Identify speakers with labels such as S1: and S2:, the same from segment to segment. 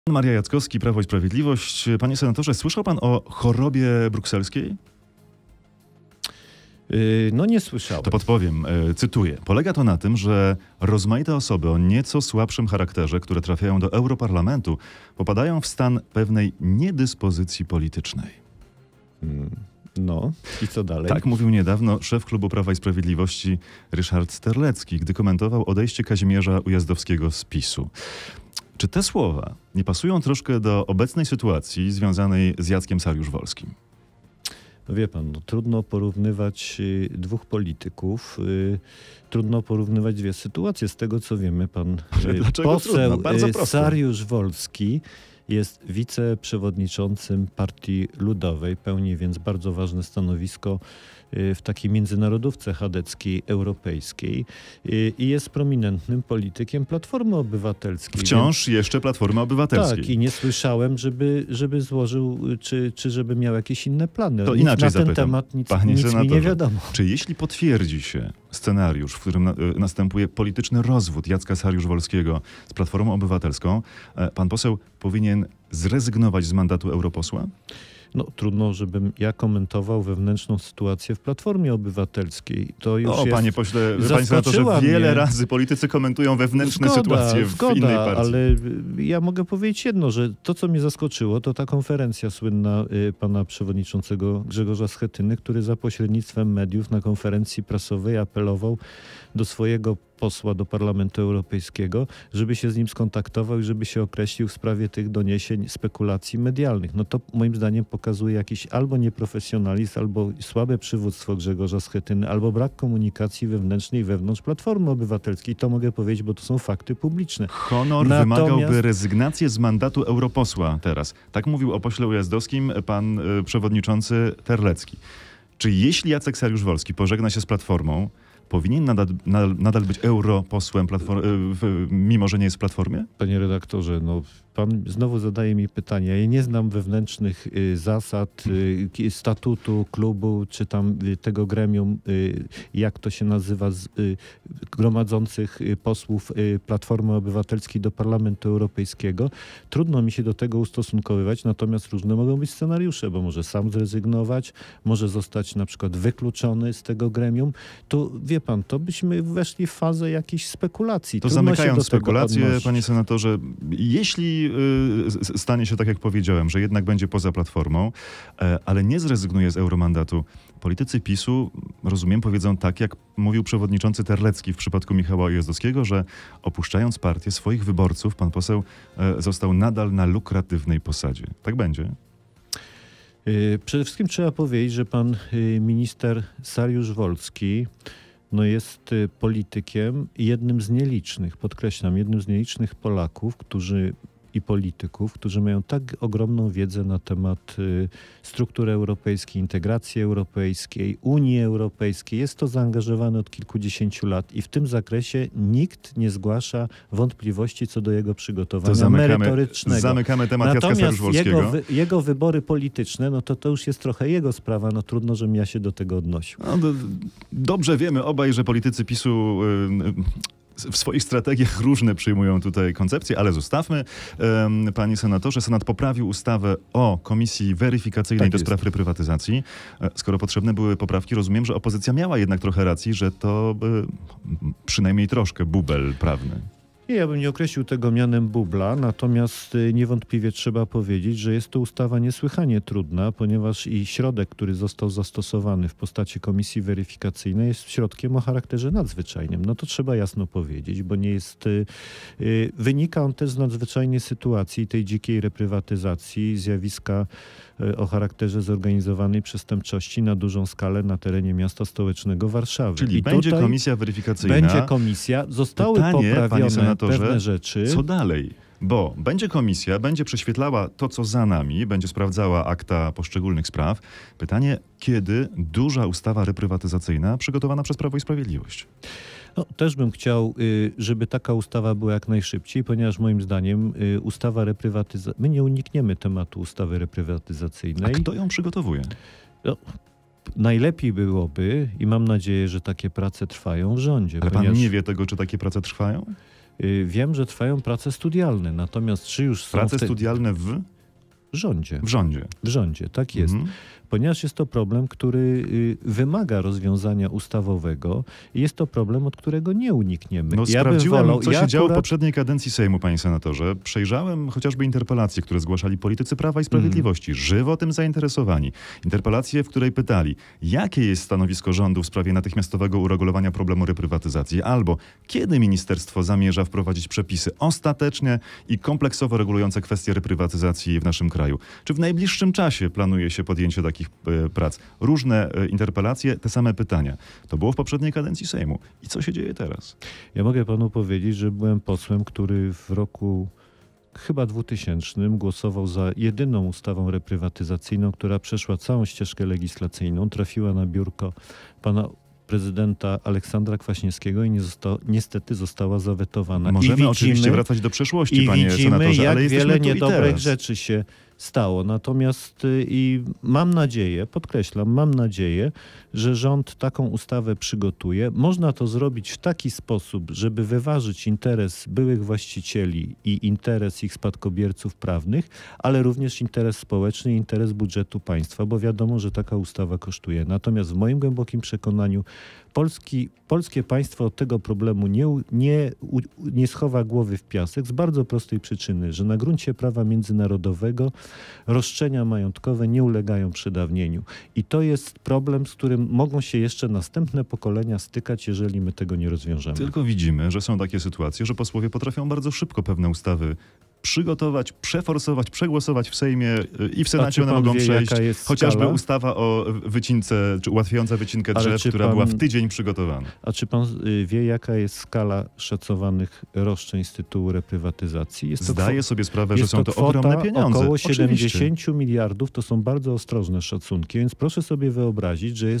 S1: Maria Jackowski, Prawo i Sprawiedliwość. Panie senatorze, słyszał pan o chorobie brukselskiej?
S2: No nie słyszałem.
S1: To podpowiem, cytuję. Polega to na tym, że rozmaite osoby o nieco słabszym charakterze, które trafiają do Europarlamentu, popadają w stan pewnej niedyspozycji politycznej.
S2: No i co dalej?
S1: Tak mówił niedawno szef klubu Prawa i Sprawiedliwości Ryszard Terlecki, gdy komentował odejście Kazimierza Ujazdowskiego z PiS-u. Czy te słowa nie pasują troszkę do obecnej sytuacji związanej z Jackiem Sariusz-Wolskim?
S2: No wie pan, no, trudno porównywać dwóch polityków, trudno porównywać dwie sytuacje. Z tego co wiemy, pan poseł Sariusz-Wolski jest wiceprzewodniczącym Partii Ludowej, pełni więc bardzo ważne stanowisko w takiej międzynarodówce chadeckiej, europejskiej i jest prominentnym politykiem Platformy Obywatelskiej.
S1: Wciąż jeszcze Platformy Obywatelskiej.
S2: Tak, i nie słyszałem, żeby złożył, czy żeby miał jakieś inne plany.
S1: To inaczej
S2: na
S1: zapytam.
S2: ten temat nic mi nie wiadomo.
S1: Czy jeśli potwierdzi się scenariusz, w którym następuje polityczny rozwód Jacka Sariusz-Wolskiego z Platformą Obywatelską, pan poseł powinien zrezygnować z mandatu europosła?
S2: No trudno, żebym ja komentował wewnętrzną sytuację w Platformie Obywatelskiej. To już jest...
S1: Panie pośle, panie senatorze, wiele razy politycy komentują wewnętrzne sytuacje w innej partii.
S2: Ale ja mogę powiedzieć jedno, że to, co mnie zaskoczyło, to ta konferencja słynna pana przewodniczącego Grzegorza Schetyny, który za pośrednictwem mediów na konferencji prasowej apelował do swojego posła do Parlamentu Europejskiego, żeby się z nim skontaktował i żeby się określił w sprawie tych doniesień, spekulacji medialnych. No to moim zdaniem pokazuje jakiś albo nieprofesjonalizm, albo słabe przywództwo Grzegorza Schetyny, albo brak komunikacji wewnętrznej wewnątrz Platformy Obywatelskiej. To mogę powiedzieć, bo to są fakty publiczne.
S1: Honor wymagałby rezygnacji z mandatu europosła teraz. Tak mówił o pośle Ujazdowskim pan przewodniczący Terlecki. Czy jeśli Jacek Sariusz-Wolski pożegna się z Platformą, powinien nadal być europosłem, mimo że nie jest w Platformie?
S2: Panie redaktorze, no pan znowu zadaje mi pytania. Ja nie znam wewnętrznych zasad, statutu klubu, czy tam tego gremium, jak to się nazywa, gromadzących posłów Platformy Obywatelskiej do Parlamentu Europejskiego. Trudno mi się do tego ustosunkowywać, natomiast różne mogą być scenariusze, bo może sam zrezygnować, może zostać na przykład wykluczony z tego gremium. Tu, wie pan, to byśmy weszli w fazę jakichś spekulacji.
S1: To zamykając spekulacje, panie senatorze, jeśli stanie się tak, jak powiedziałem, że jednak będzie poza Platformą, ale nie zrezygnuje z euromandatu, politycy PiS-u, rozumiem, powiedzą tak, jak mówił przewodniczący Terlecki w przypadku Michała Ujazdowskiego, że opuszczając partię swoich wyborców, pan poseł został nadal na lukratywnej posadzie. Tak będzie?
S2: Przede wszystkim trzeba powiedzieć, że pan minister Sariusz-Wolski jest politykiem i jednym z nielicznych, podkreślam, jednym z nielicznych Polaków, polityków, którzy mają tak ogromną wiedzę na temat struktury europejskiej, integracji europejskiej, Unii Europejskiej. Jest to zaangażowane od kilkudziesięciu lat i w tym zakresie nikt nie zgłasza wątpliwości co do jego przygotowania merytorycznego.
S1: Zamykamy temat Jacka Sariusz-Wolskiego.
S2: Natomiast jego wybory polityczne, to już jest trochę jego sprawa. Trudno, żebym ja się do tego odnosił.
S1: Dobrze wiemy obaj, że politycy PiS-u w swoich strategiach różne przyjmują tutaj koncepcje, ale zostawmy. Panie senatorze, Senat poprawił ustawę o Komisji Weryfikacyjnej do spraw reprywatyzacji. Skoro potrzebne były poprawki, rozumiem, że opozycja miała jednak trochę racji, że to przynajmniej troszkę bubel prawny.
S2: Ja bym nie określił tego mianem bubla, natomiast niewątpliwie trzeba powiedzieć, że jest to ustawa niesłychanie trudna, ponieważ i środek, który został zastosowany w postaci komisji weryfikacyjnej, jest środkiem o charakterze nadzwyczajnym. To trzeba jasno powiedzieć, bo nie jest... Wynika on też z nadzwyczajnej sytuacji, tej dzikiej reprywatyzacji, zjawiska o charakterze zorganizowanej przestępczości na dużą skalę na terenie miasta stołecznego Warszawy.
S1: Czyli będzie komisja weryfikacyjna.
S2: Będzie komisja. Zostały poprawione pewne rzeczy.
S1: Co dalej? Bo będzie komisja, będzie prześwietlała to, co za nami, będzie sprawdzała akta poszczególnych spraw. Pytanie, kiedy duża ustawa reprywatyzacyjna przygotowana przez Prawo i Sprawiedliwość?
S2: Też bym chciał, żeby taka ustawa była jak najszybciej, ponieważ moim zdaniem ustawa reprywatyzacyjna... My nie unikniemy tematu ustawy reprywatyzacyjnej.
S1: A kto ją przygotowuje?
S2: Najlepiej byłoby i mam nadzieję, że takie prace trwają w rządzie.
S1: Ale pan nie wie tego, czy takie prace trwają?
S2: Wiem, że trwają prace studialne, natomiast czy już są
S1: Prace studialne w
S2: rządzie?
S1: W rządzie.
S2: W rządzie, tak jest. Ponieważ jest to problem, który wymaga rozwiązania ustawowego i jest to problem, od którego nie unikniemy.
S1: No, sprawdziłem, co się działo w poprzedniej kadencji Sejmu, panie senatorze. Przejrzałem chociażby interpelacje, które zgłaszali politycy Prawa i Sprawiedliwości, żywo tym zainteresowani. Interpelacje, w której pytali, jakie jest stanowisko rządu w sprawie natychmiastowego uregulowania problemu reprywatyzacji, albo kiedy ministerstwo zamierza wprowadzić przepisy ostatecznie i kompleksowo regulujące kwestie reprywatyzacji w naszym kraju. Czy w najbliższym czasie planuje się podjęcie takich prac? Różne interpelacje, te same pytania. To było w poprzedniej kadencji Sejmu. I co się dzieje teraz?
S2: Ja mogę panu powiedzieć, że byłem posłem, który w roku chyba 2000 głosował za jedyną ustawą reprywatyzacyjną, która przeszła całą ścieżkę legislacyjną, trafiła na biurko pana prezydenta Aleksandra Kwaśniewskiego i niestety została zawetowana.
S1: Możemy oczywiście wracać do przeszłości, panie senatorze, ale
S2: jak wiele
S1: tu
S2: niedobrych rzeczy się stało. Natomiast i mam nadzieję, podkreślam, mam nadzieję, że rząd taką ustawę przygotuje. Można to zrobić w taki sposób, żeby wyważyć interes byłych właścicieli i interes ich spadkobierców prawnych, ale również interes społeczny i interes budżetu państwa, bo wiadomo, że taka ustawa kosztuje. Natomiast w moim głębokim przekonaniu polskie państwo od tego problemu nie schowa głowy w piasek z bardzo prostej przyczyny, że na gruncie prawa międzynarodowego roszczenia majątkowe nie ulegają przedawnieniu. I to jest problem, z którym mogą się jeszcze następne pokolenia stykać, jeżeli my tego nie rozwiążemy.
S1: Tylko widzimy, że są takie sytuacje, że posłowie potrafią bardzo szybko pewne ustawy przygotować, przeforsować, przegłosować w Sejmie i w Senacie one mogą przejść. Chociażby ustawa o wycince, czy ułatwiająca wycinkę drzew, która była w tydzień przygotowana.
S2: A czy pan wie, jaka jest skala szacowanych roszczeń z tytułu reprywatyzacji?
S1: Zdaję sobie sprawę, że są to ogromne pieniądze.
S2: Około 70 miliardów, to są bardzo ostrożne szacunki, więc proszę sobie wyobrazić, że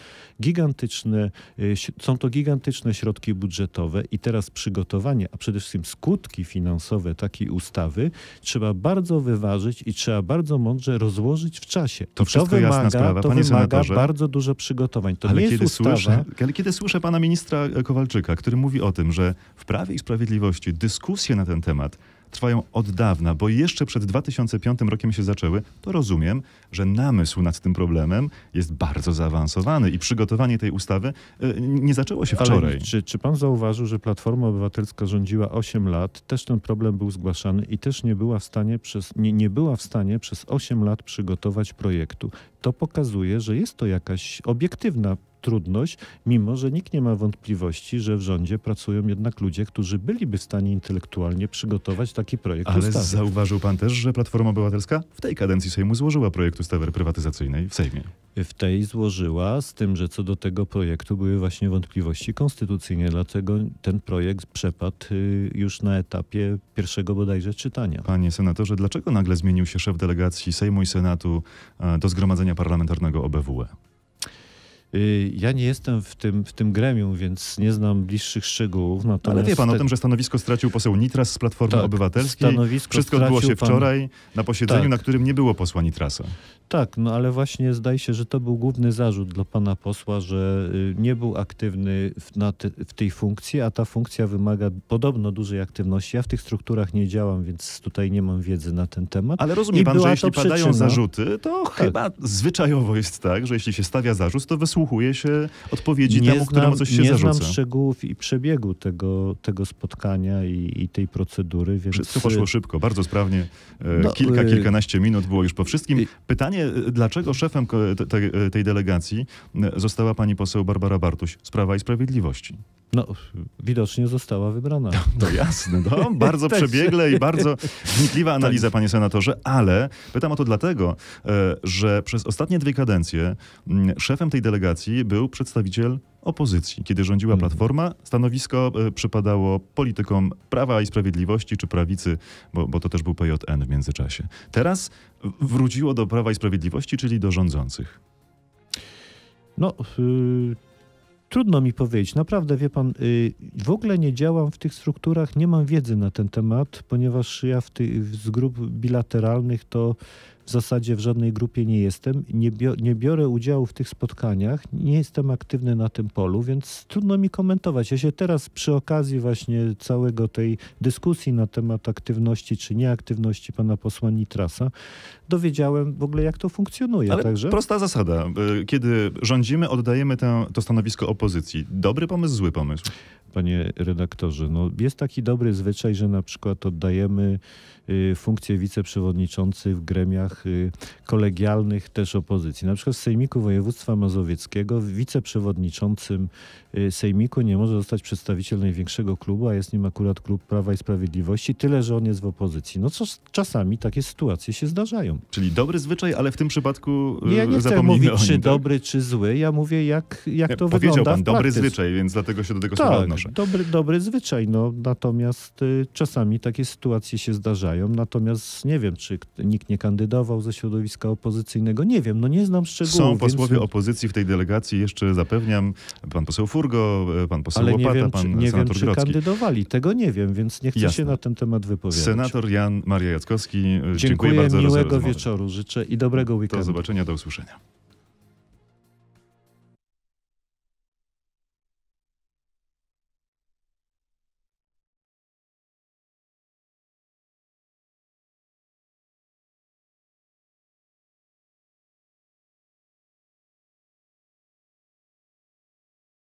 S2: są to gigantyczne środki budżetowe i teraz przygotowanie, a przede wszystkim skutki finansowe takiej ustawy trzeba bardzo wyważyć i trzeba bardzo mądrze rozłożyć w czasie.
S1: To wszystko jasna sprawa, panie senatorze.
S2: Bardzo dużo przygotowań.
S1: Ale kiedy słyszę pana ministra Kowalczyka, który mówi o tym, że w Prawie i Sprawiedliwości dyskusje na ten temat trwają od dawna, bo jeszcze przed 2005 rokiem się zaczęły, to rozumiem, że namysł nad tym problemem jest bardzo zaawansowany i przygotowanie tej ustawy nie zaczęło się wczoraj.
S2: Ale czy pan zauważył, że Platforma Obywatelska rządziła 8 lat, też ten problem był zgłaszany i też nie była w stanie przez 8 lat przygotować projektu. To pokazuje, że jest to jakaś obiektywna trudność, mimo że nikt nie ma wątpliwości, że w rządzie pracują jednak ludzie, którzy byliby w stanie intelektualnie przygotować taki projekt ustawy.
S1: Ale zauważył pan też, że Platforma Obywatelska w tej kadencji Sejmu złożyła projekt ustawy reprywatyzacyjnej w Sejmie.
S2: W tej złożyła, z tym, że co do tego projektu były właśnie wątpliwości konstytucyjne, dlatego ten projekt przepadł już na etapie pierwszego bodajże czytania.
S1: Panie senatorze, dlaczego nagle zmienił się szef delegacji Sejmu i Senatu do Zgromadzenia Parlamentarnego OBWE?
S2: Ja nie jestem w tym gremium, więc nie znam bliższych szczegółów.
S1: Ale wie pan o tym, że stanowisko stracił poseł Nitras z Platformy Obywatelskiej. Wszystko odbyło się wczoraj na posiedzeniu, na którym nie było posła Nitrasa.
S2: Tak, no ale właśnie zdaje się, że to był główny zarzut dla pana posła, że nie był aktywny w tej funkcji, a ta funkcja wymaga podobno dużej aktywności. Ja w tych strukturach nie działam, więc tutaj nie mam wiedzy na ten temat.
S1: Ale rozumie pan, że jeśli padają zarzuty, to chyba zwyczajowo jest tak, że jeśli się stawia zarzut, to wysłuchuje się odpowiedzi temu, któremu coś się zarzuca.
S2: Nie znam szczegółów i przebiegu tego spotkania i tej procedury. Więc...
S1: Wszystko poszło szybko, bardzo sprawnie. Kilkanaście minut było już po wszystkim. Pytanie, dlaczego szefem tej delegacji została pani poseł Barbara Bartuś z Prawa i Sprawiedliwości?
S2: No, widocznie została wybrana.
S1: To jasne, bardzo przebiegle i bardzo wnikliwa analiza, panie senatorze, ale pytam o to dlatego, że przez ostatnie 2 kadencje szefem tej delegacji był przedstawiciel opozycji. Kiedy rządziła Platforma, stanowisko przypadało politykom Prawa i Sprawiedliwości czy prawicy, bo to też był PJN w międzyczasie. Teraz wróciło do Prawa i Sprawiedliwości, czyli do rządzących.
S2: Trudno mi powiedzieć. Naprawdę, wie pan, w ogóle nie działam w tych strukturach, nie mam wiedzy na ten temat, ponieważ ja z grup bilateralnych to w zasadzie w żadnej grupie nie jestem, nie biorę udziału w tych spotkaniach, nie jestem aktywny na tym polu, więc trudno mi komentować. Ja się teraz przy okazji właśnie całego tej dyskusji na temat aktywności czy nieaktywności pana posła Nitrasa dowiedziałem w ogóle, jak to funkcjonuje.
S1: Ale
S2: Także
S1: prosta zasada. Kiedy rządzimy, oddajemy to stanowisko opozycji. Dobry pomysł, zły pomysł?
S2: Panie redaktorze, no jest taki dobry zwyczaj, że na przykład oddajemy funkcje wiceprzewodniczących w gremiach kolegialnych też opozycji. Na przykład w Sejmiku Województwa Mazowieckiego wiceprzewodniczącym Sejmiku nie może zostać przedstawiciel największego klubu, a jest nim akurat klub Prawa i Sprawiedliwości, tyle że on jest w opozycji. No czasami takie sytuacje się zdarzają.
S1: Czyli dobry zwyczaj, ale w tym przypadku
S2: ja nie chcę mówić, czy dobry, czy zły. Ja mówię, jak to wygląda.
S1: Powiedział pan dobry
S2: praktyce.
S1: zwyczaj, więc dlatego się do tego słowa odnoszę.
S2: Dobry zwyczaj. No, natomiast czasami takie sytuacje się zdarzają. Natomiast nie wiem, czy nikt nie kandydował ze środowiska opozycyjnego. Nie wiem, no nie znam szczegółów.
S1: Są posłowie opozycji w tej delegacji, jeszcze zapewniam. Pan poseł Furgo, pan poseł
S2: ale
S1: Łopata,
S2: nie wiem,
S1: pan
S2: nie
S1: senator
S2: wiem, czy
S1: Grodzki.
S2: kandydowali. Tego nie wiem, więc nie chcę się na ten temat wypowiadać.
S1: Senator Jan Maria Jackowski,
S2: Dziękuję
S1: bardzo
S2: miłego
S1: za rozmowę.
S2: wieczoru życzę i dobrego weekendu.
S1: Do zobaczenia, do usłyszenia.